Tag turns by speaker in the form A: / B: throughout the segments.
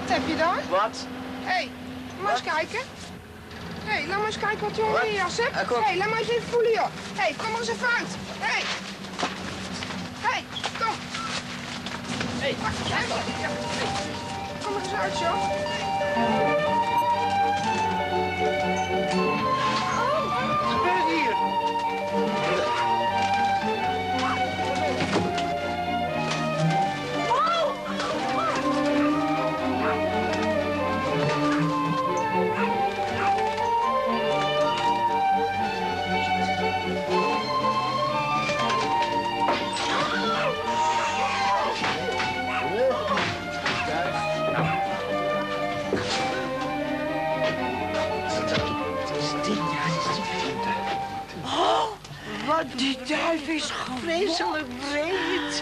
A: Wat heb je dan?
B: Wat?
A: Hé, maar eens kijken. Hé, laat maar eens kijken wat je onder je jas hebt. Hé, laat maar eens even voelen, joh. Hé, kom maar eens even uit. Hé. Hé, kom. Hé, kom maar eens uit, joh.
B: Wat gebeurt hier?
C: Die duif is vreselijk breed.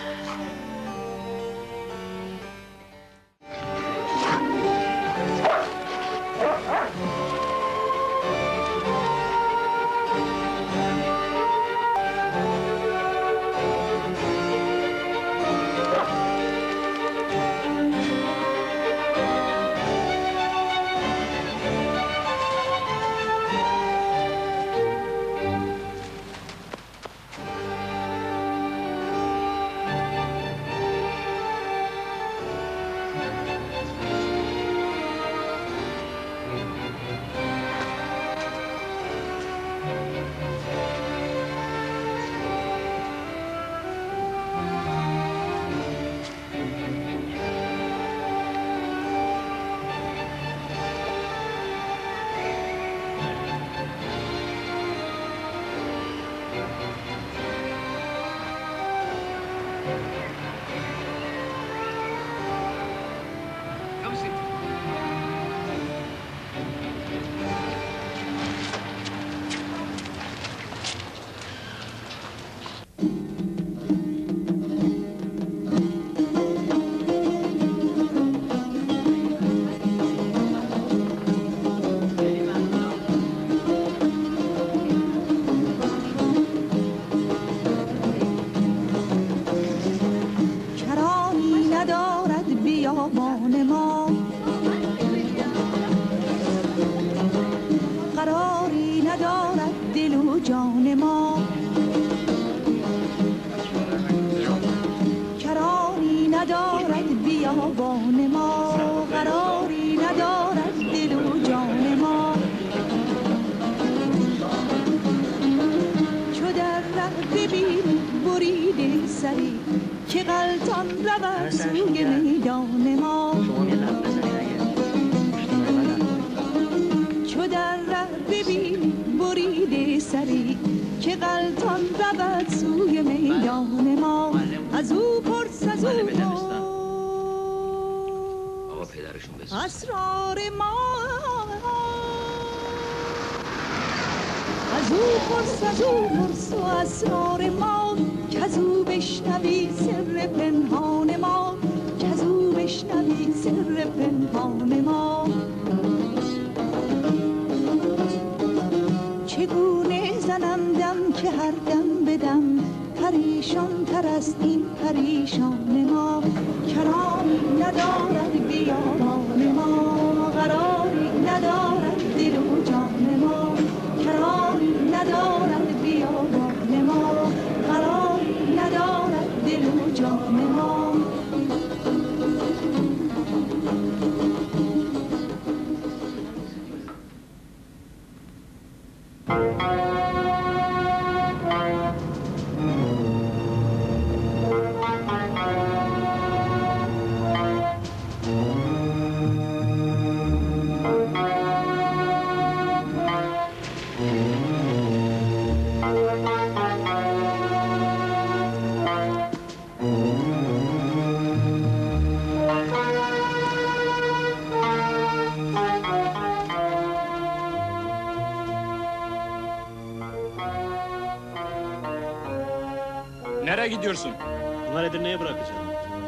D: Nereye gidiyorsun?
E: Bunları Edirne'ye bırakacağım.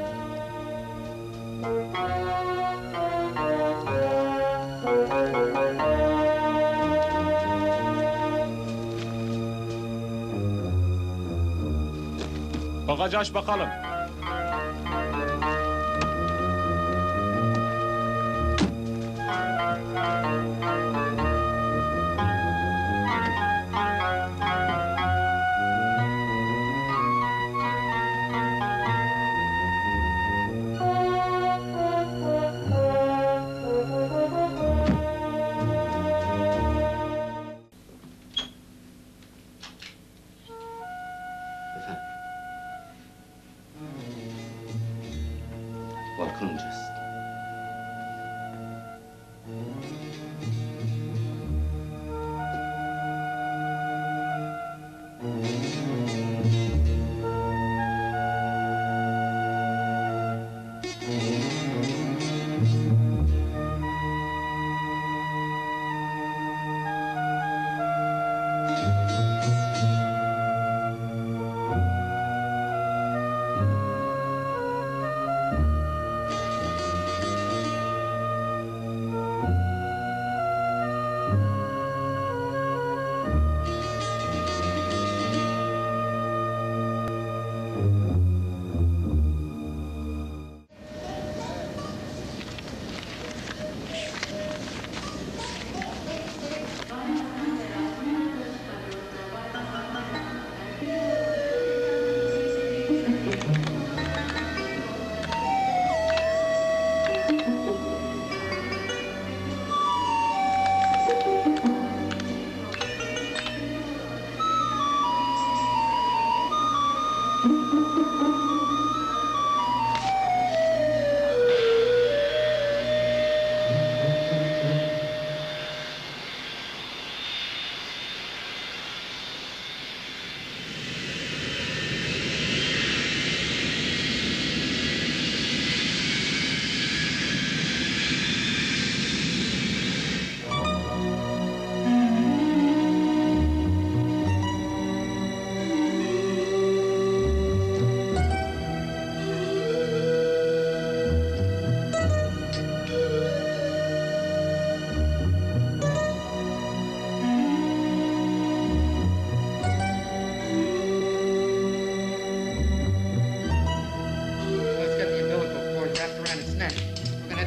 D: Bagajı aç bakalım.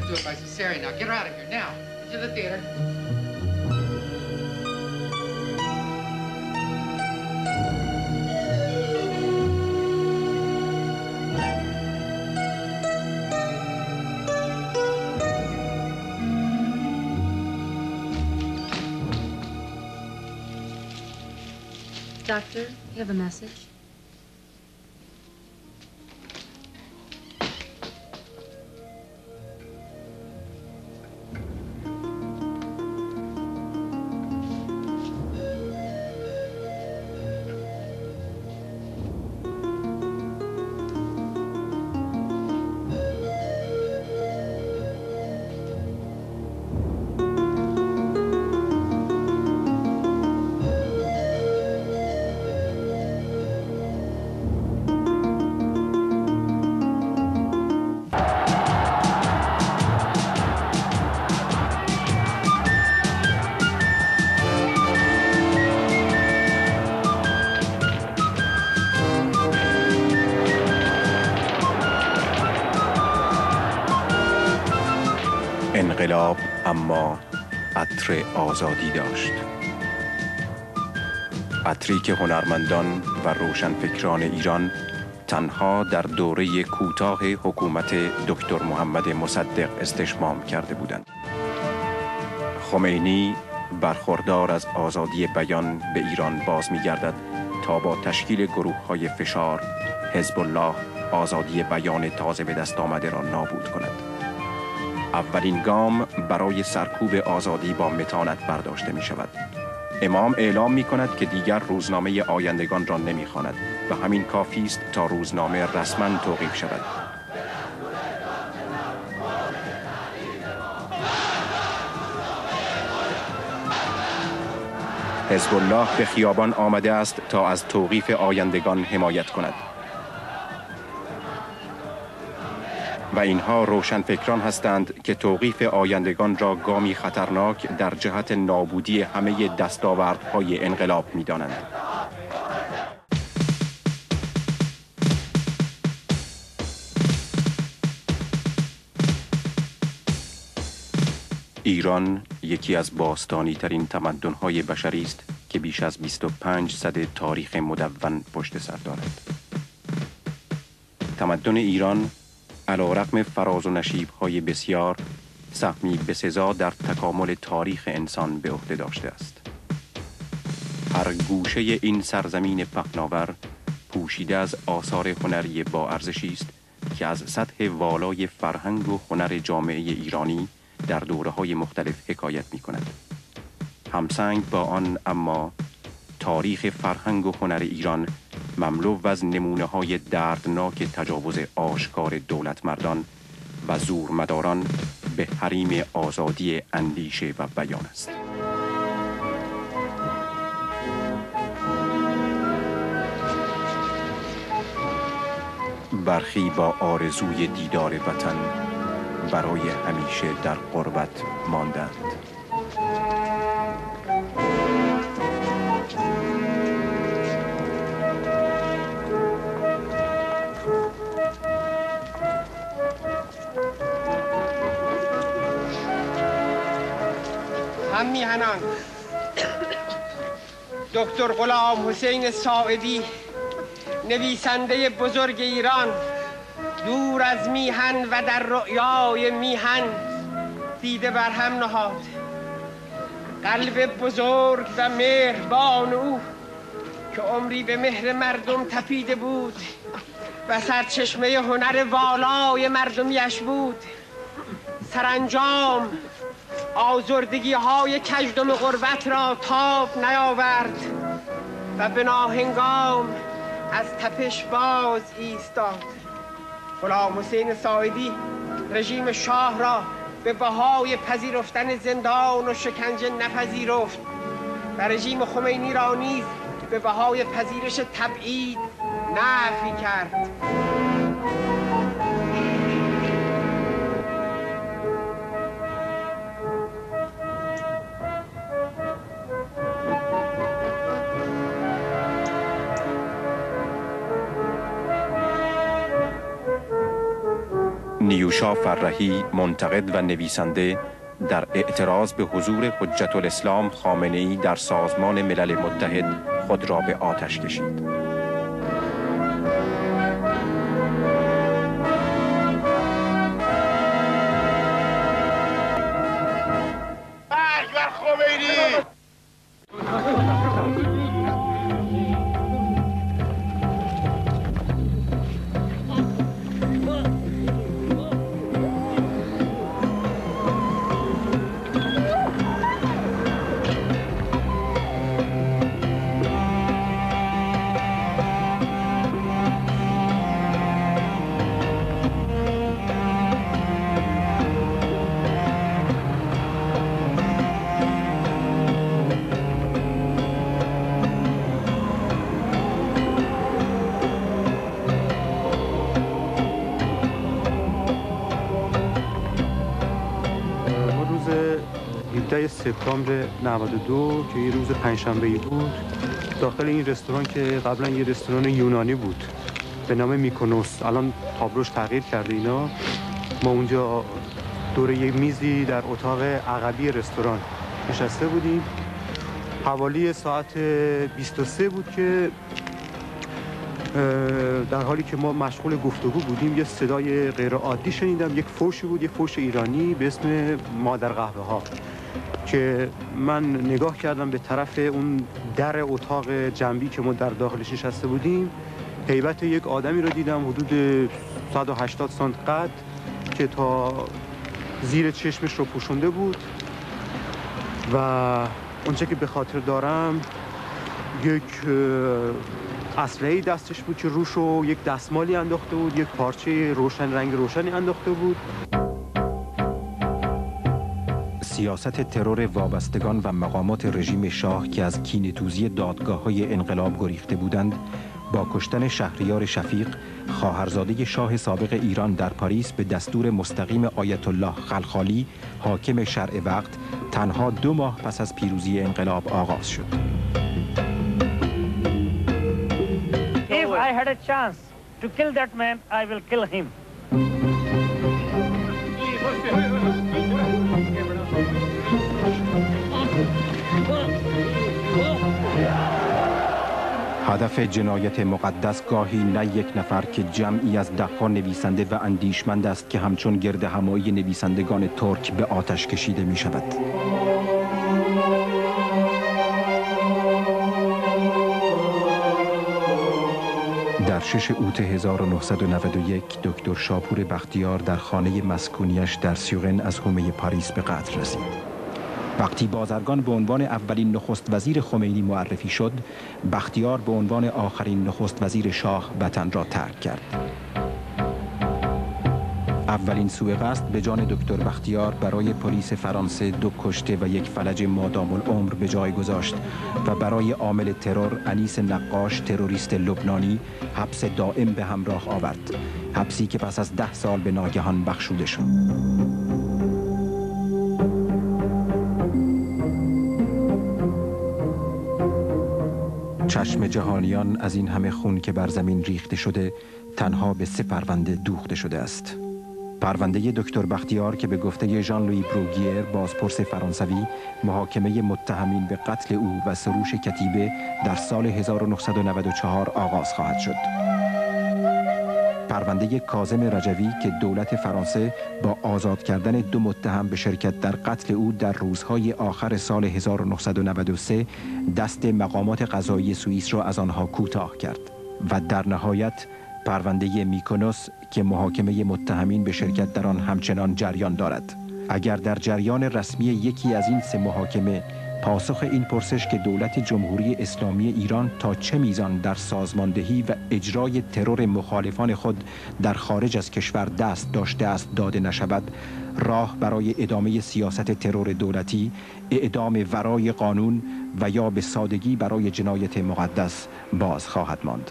B: do it by cesarean. Now get her out of here now. Into the theater.
F: Doctor, you have a message?
G: انقلاب اما عطر آزادی داشت. عطری که هنرمندان و روشنفکران ایران تنها در دوره کوتاه حکومت دکتر محمد مصدق استشمام کرده بودند. خمینی برخوردار از آزادی بیان به ایران باز می گردد تا با تشکیل گروه‌های فشار حزب الله آزادی بیان تازه به دست آمده را نابود کند. اولین گام برای سرکوب آزادی با متانت برداشته می شود. امام اعلام می کند که دیگر روزنامه آیندگان را نمی خواند و همین کافی است تا روزنامه رسما توقیف شود. حزب الله به خیابان آمده است تا از توقیف آیندگان حمایت کند. و اینها روشنفکران هستند که توقیف آیندگان را گامی خطرناک در جهت نابودی همه دستاوردهای انقلاب می‌دانند. ایران یکی از باستانی‌ترین تمدن‌های بشری است که بیش از 25 صده تاریخ مدون پشت سر دارد. تمدن ایران علی‌رغم فراز و نشیب‌های بسیار، سهمی بسزا در تکامل تاریخ انسان به عهده داشته است. هر گوشه این سرزمین پهناور پوشیده از آثار هنری با ارزشی است که از سطح والای فرهنگ و هنر جامعه ایرانی در دوره‌های مختلف حکایت می‌کند. همسنگ با آن اما تاریخ فرهنگ و هنر ایران مملو از نمونه‌های دردناک تجاوز آشکار دولتمردان و زورمداران به حریم آزادی اندیشه و بیان است. برخی با آرزوی دیدار وطن برای همیشه در غربت ماندند.
H: هم میهنان دکتر غلام حسین ساعدی، نویسنده بزرگ ایران، دور از میهن و در رؤیای میهن دیده بر هم نهاد. قلب بزرگ و مهربان او که عمری به مهر مردم تپیده بود و سرچشمه هنر والای مردمیش بود، سرانجام آزردگی های کژدم غربت را تاب نیاورد و به ناهنگام از تپش باز ایستاد. غلام حسین ساعدی رژیم شاه را به بهای پذیرفتن زندان و شکنجه نپذیرفت و رژیم خمینی را نیز به بهای پذیرش تبعید نفی کرد.
G: نیوشا فرحی، منتقد و نویسنده، در اعتراض به حضور حجت الاسلام خامنه‌ای در سازمان ملل متحد خود را به آتش کشید.
I: مرگ بر خمینی!
J: سپتامبر 92 که یه روز پنجشنبه‌ای بود، داخل این رستوران که قبلا یه رستوران یونانی بود به نام میکونوس، الان تابلوش تغییر کرده اینا، ما اونجا دور یه میزی در اتاق عقبی رستوران نشسته بودیم. حوالی ساعت 23 بود که در حالی که ما مشغول گفتگو بودیم یه صدای غیر عادی شنیدم. یک فوشی بود، یک فوش ایرانی به اسم مادر قهوه ها، که من نگاه کردم به طرف اون در اتاق جنبی که ما در داخلش نشسته بودیم. هیبت یک آدمی رو دیدم حدود 180 سانت قد که تا زیر چشمش رو پوشونده بود و اونچه که به خاطر دارم یک اسلحه‌ای دستش بود که روش رو یک دستمالی انداخته بود، یک پارچه روشن رنگ روشنی انداخته بود.
G: سیاست ترور وابستگان و مقامات رژیم شاه که از کینه‌توزی دادگاه‌های انقلاب گریخته بودند، با کشتن شهریار شفیق، خواهرزاده شاه سابق ایران در پاریس به دستور مستقیم آیت الله خلخالی، حاکم شرع وقت، تنها 2 ماه پس از پیروزی انقلاب آغاز شد.
K: If I had a chance to kill that man, I will kill him.
G: هدف جنایت مقدس گاهی نه یک نفر که جمعی از ده‌ها نویسنده و اندیشمند است که همچون گرد همایی نویسندگان ترک به آتش کشیده می شود. در 6 اوت 1991 دکتر شاپور بختیار در خانه مسکونیش در سیوغن از حومه پاریس به قتل رسید. وقتی بازرگان به عنوان اولین نخست وزیر خمینی معرفی شد، بختیار به عنوان آخرین نخست وزیر شاه وطن را ترک کرد. اولین سوء قصد به جان دکتر بختیار برای پلیس فرانسه 2 کشته و 1 فلج مادام العمر به جای گذاشت و برای عامل ترور انیس نقاش، تروریست لبنانی، حبس دائم به همراه آورد. حبسی که پس از 10 سال به ناگهان بخشوده شد. چشم جهانیان از این همه خون که بر زمین ریخته شده تنها به 3 پرونده دوخته شده است. پرونده دکتر بختیار که به گفته ژان لویی بروگیر، بازپرس فرانسوی، محاکمه متهمین به قتل او و سروش کتیبه در سال 1994 آغاز خواهد شد. پرونده کاظم رجوی که دولت فرانسه با آزاد کردن 2 متهم به شرکت در قتل او در روزهای آخر سال 1993 دست مقامات قضایی سوئیس را از آنها کوتاه کرد و در نهایت پرونده میکونوس که محاکمه متهمین به شرکت در آن همچنان جریان دارد. اگر در جریان رسمی یکی از این 3 محاکمه پاسخ این پرسش که دولت جمهوری اسلامی ایران تا چه میزان در سازماندهی و اجرای ترور مخالفان خود در خارج از کشور دست داشته است داده نشود، راه برای ادامه سیاست ترور دولتی، اعدام ورای قانون و یا به سادگی برای جنایت مقدس باز خواهد ماند.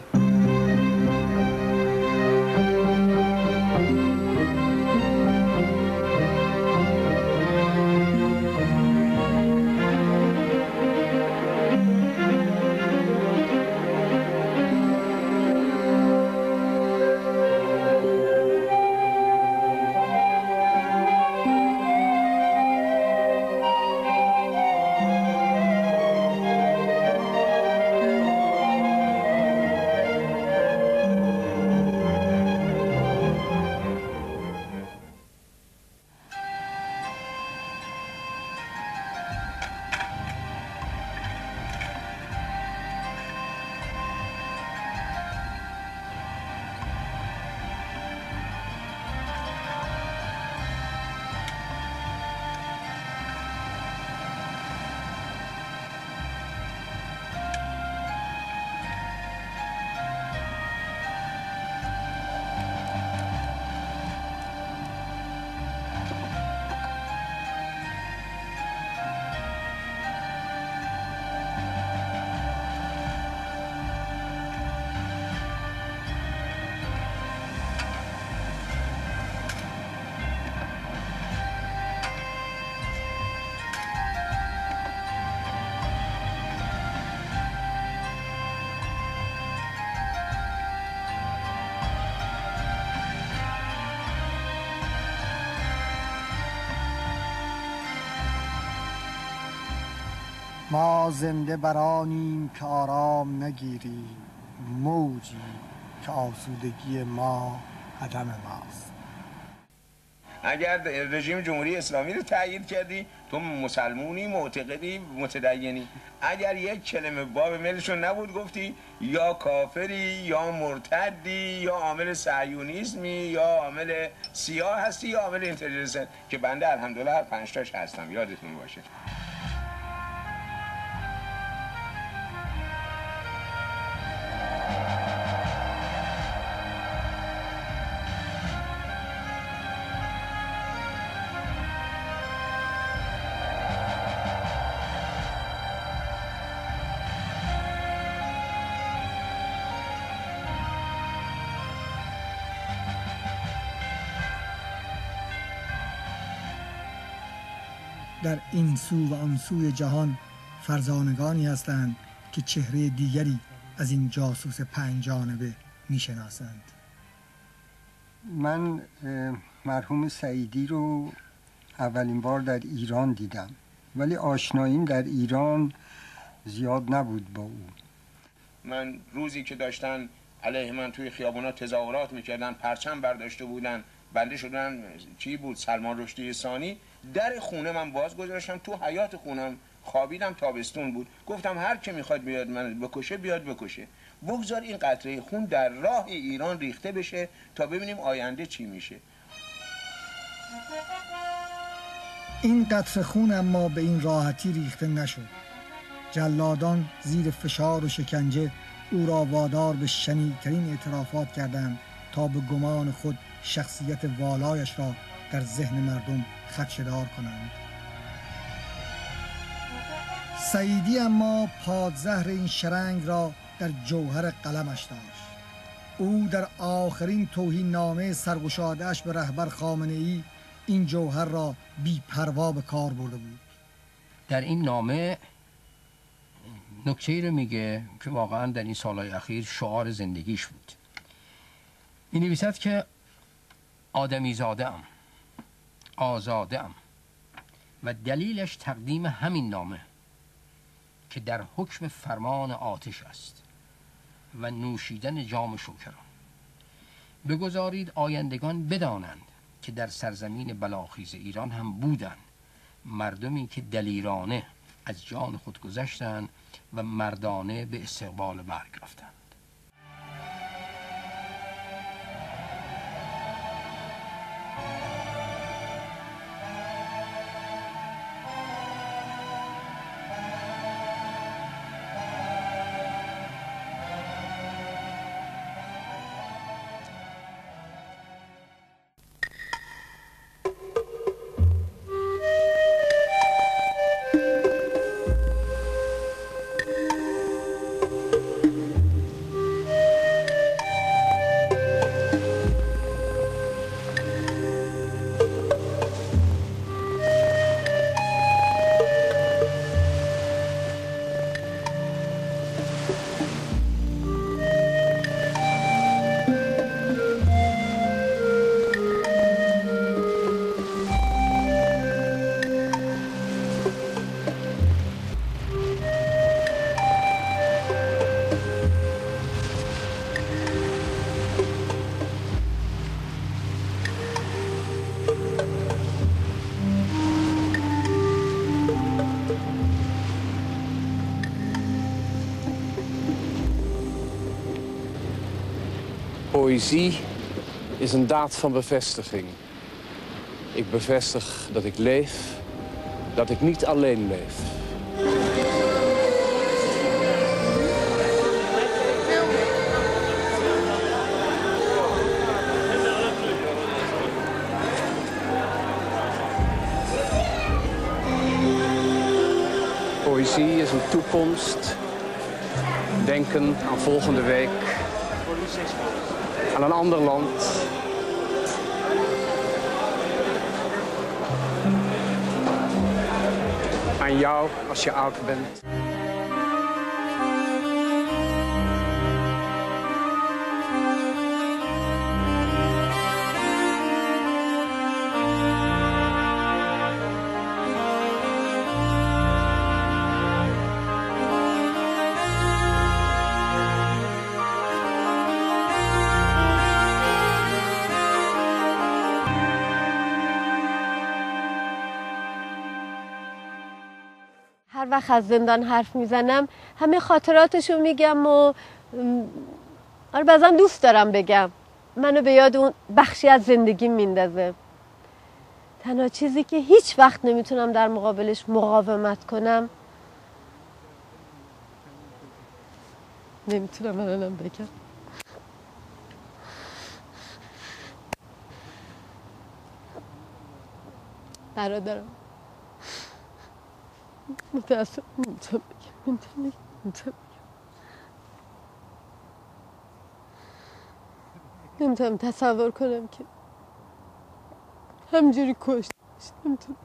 L: ما زنده برانیم که آرام نگیریم، موجی که آسودگی ما عدم ماست.
I: اگر رژیم جمهوری اسلامی رو تأیید کردی تو مسلمونی، معتقدی، متدینی. اگر یک کلمه باب ملشون نبود گفتی یا کافری یا مرتدی یا عامل صهیونیسمی یا عامل سیاه هستی یا عامل اینتلیجنس، که بنده الحمدلله هر 5 تاش هستم، یادتون باشه.
L: در این سو و آن سوی جهان فرزانگانی هستند که چهره دیگری از این جاسوس 5 جانبه میشناسند.
M: من مرحوم سعیدی رو اولین بار در ایران دیدم، ولی آشناییم در ایران زیاد نبود با او.
I: من روزی که داشتن علیه من توی خیابونا تظاهرات میکردن، پرچم برداشته بودن، بنده شدن چی بود، سلمان رشدی ثانی، در خونه من باز گذاشتم، تو حیاط خونم خوابیدم، تابستون بود، گفتم هر که میخواد بیاد من بکشه بیاد بکشه، بگذار این قطره خون در راه ایران ریخته بشه تا ببینیم آینده چی میشه.
L: این قطره خون اما به این راحتی ریخته نشد. جلادان زیر فشار و شکنجه او را وادار به شنیع‌ترین اعترافات کردند تا به گمان خود شخصیت والایش را در ذهن مردم خدشه‌دار کنند. سعیدی اما پادزهر این شرنگ را در جوهر قلمش داشت. او در آخرین توهین نامه سرگشاده‌اش به رهبر خامنه‌ای این جوهر را بی پروا به کار برده بود.
N: در این نامه نکته‌ای رو میگه که واقعا در این سالهای اخیر شعار زندگیش بود. می نویسد که آدمی زاده‌ام، آزاده‌ام و دلیلش تقدیم همین نامه که در حکم فرمان آتش است و نوشیدن جام شوکران. بگذارید آیندگان بدانند که در سرزمین بلاخیز ایران هم بودند مردمی که دلیرانه از جان خود گذشتند و مردانه به استقبال مرگ رفتند.
O: Poëzie is een daad van bevestiging. Ik bevestig dat ik leef, dat ik niet alleen leef. Poëzie is een toekomst. Denken aan volgende week. Aan een ander land. Aan jou als je oud bent.
P: هر وقت از زندان حرف میزنم همه خاطراتشو میگم و آره بعضا دوست دارم بگم. منو به یاد اون بخشی از زندگی میندازه. تنها چیزی که هیچ وقت نمیتونم در مقابلش مقاومت کنم، نمیتونم الانم بگم، برادرم. متاسفم نمیتونم بگم. نمیتونم تصور کنم که همجوری کشت. نمیتونم.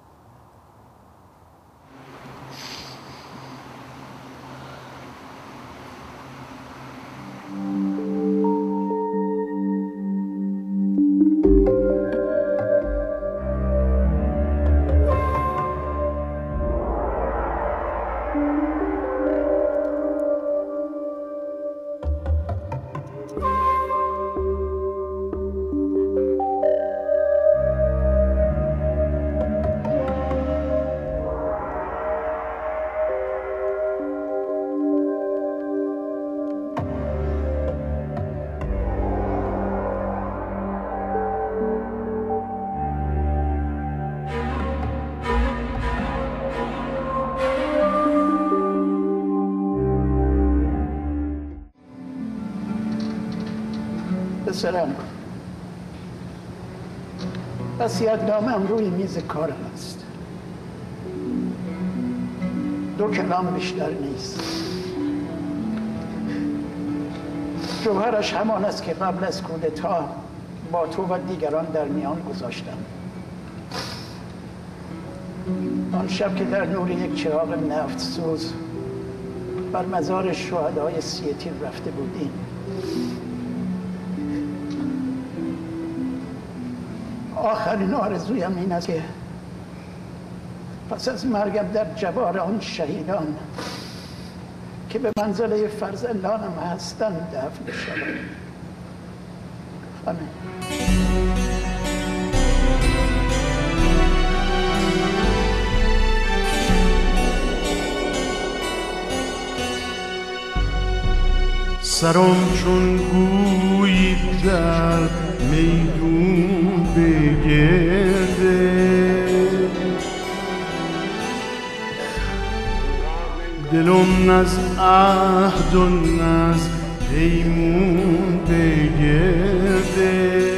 Q: پسرم، وصیت‌نامه‌ام روی میز کارم است. 2 کلام بیشتر نیست. جوهرش همان است که قبل از کودتا با تو و دیگران در میان گذاشتم. آن شب که در نور یک چراغ نفت سوز بر مزار شهدای سیتیر رفته بودیم، آخرین آرزویم این است که پس از مرگم در جوار آن شهیدان که به منزله فرزندانم هستند دفن شوم. آمین.
R: سرم چون گویی در میدون بگرده، دلم از عهد و از پیمون بگرده.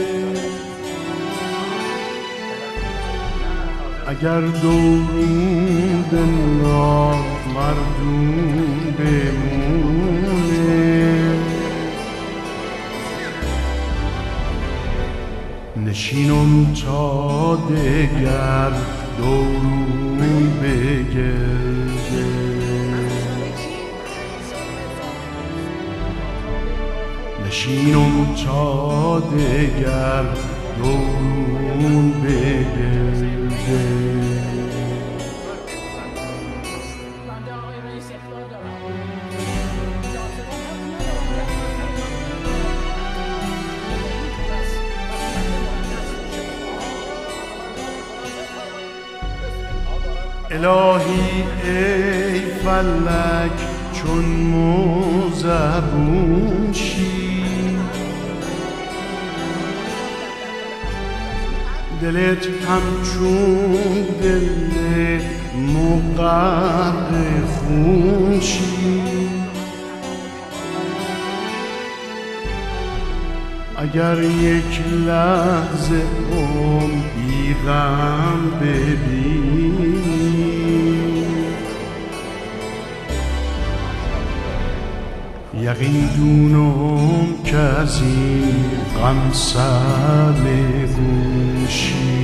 R: اگر دورون به نامردون بمونه، نشینم تا دگر دورون بگرده. نشینم تا دگر دورون بگرده. الهی ای فلک چون موزبون شی، دلت همچون دل مغرق خون شی. اگر یک لحظه بی غم ببینی، یقین دونم که از این غم سرنگون شی.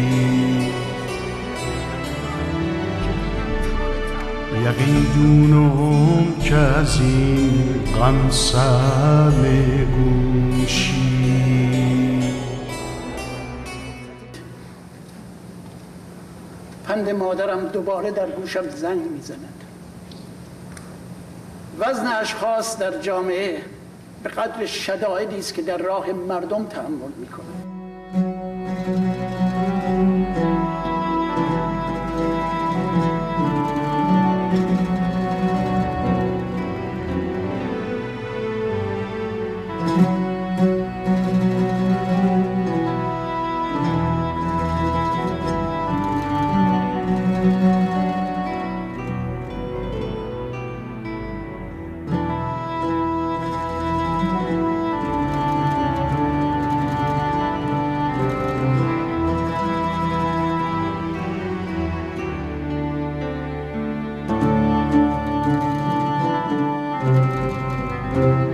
R: یقین دونم که از این غم سرنگون شی.
Q: پند مادرم دوباره در گوشم زنگ میزند. وزن اشخاص در جامعه به قدر شدائدی است که در راه مردم تحمل میکنند.
R: شد